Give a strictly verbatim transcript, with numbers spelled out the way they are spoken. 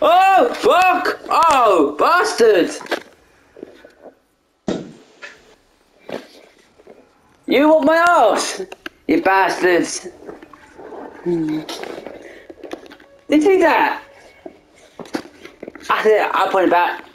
Oh, fuck! Oh, bastard! You want my ass? You bastards! Hmm. Did you see that? I said, I'll point it back.